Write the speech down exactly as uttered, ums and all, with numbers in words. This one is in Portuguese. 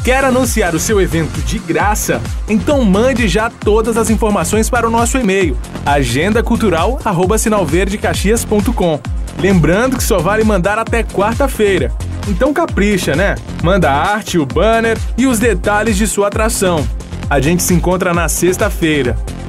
Quer anunciar o seu evento de graça? Então mande já todas as informações para o nosso e-mail agenda cultural arroba sinal verde caxias ponto com. Lembrando que só vale mandar até quarta-feira. Então capricha, né? Manda a arte, o banner e os detalhes de sua atração. A gente se encontra na sexta-feira.